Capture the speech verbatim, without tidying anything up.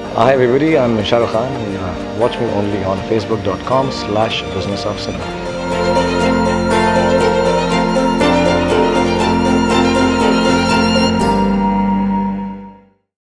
Hi everybody, I'm Shah Rukh Khan. Uh, watch me only on facebook dot com slash business of cinema.